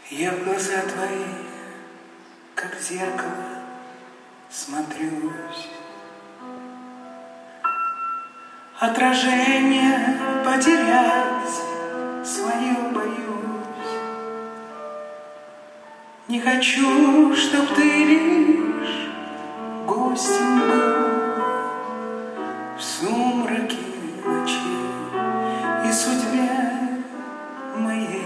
Я в глаза твои, как в зеркало, смотрюсь. Отражение потерять свое боюсь. Не хочу, чтоб ты лишь гостем был в сумраке ночи и судьбе моей.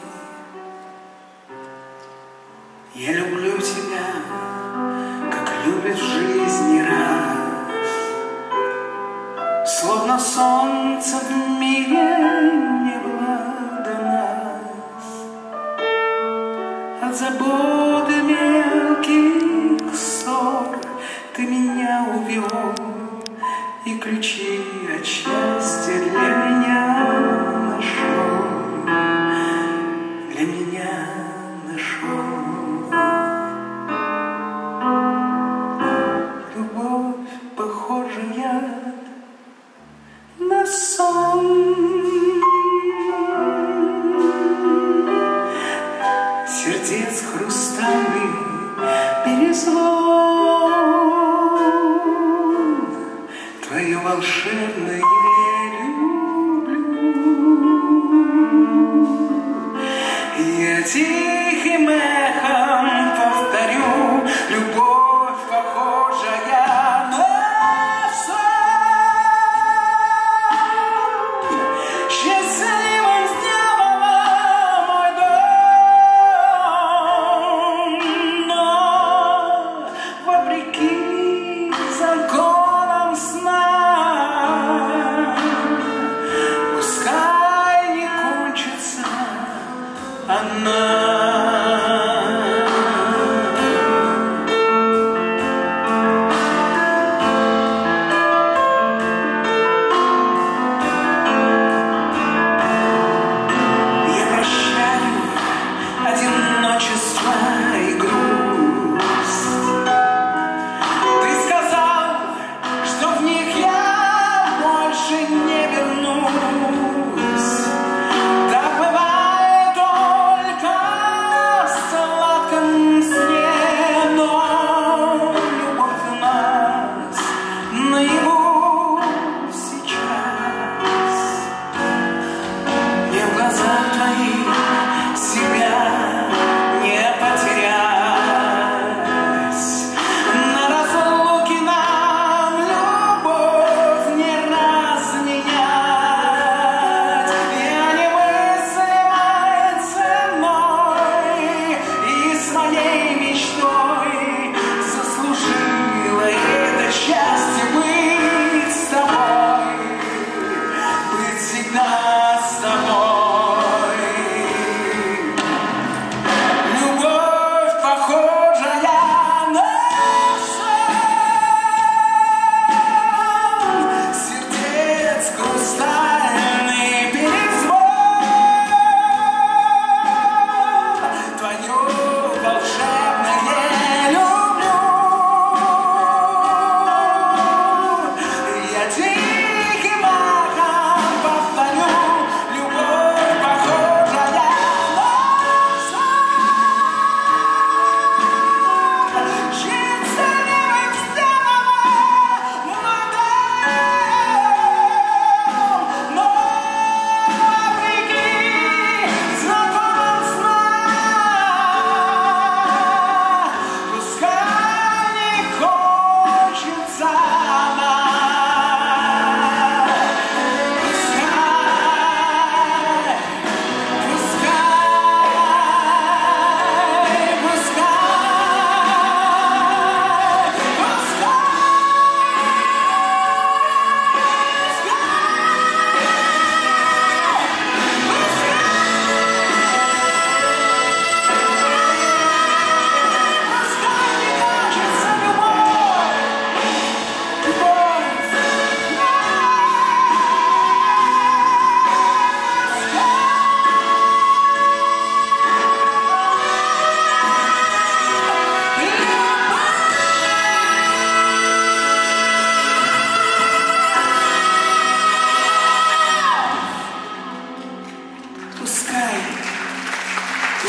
Я люблю тебя, как любит в жизни раз, словно солнце в мире не было до нас. От забот и мелких ссор ты меня увел, и ключи от счастья для меня нашел, для меня нашел. Любовь, похожая на сон, сердец хрустальный перезвон, твое волшебное люблю. Я тихим эхом повторю: любовь, похожая на сон, счастливым сделала мой дом. Но вопреки законам сна, пускай не кончится она. Я прощаю одиночество и грусть,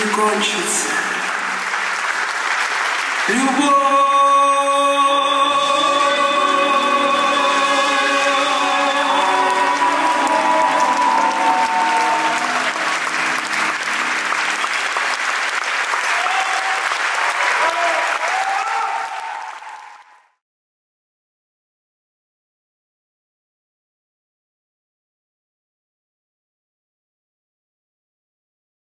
не кончится. Любовь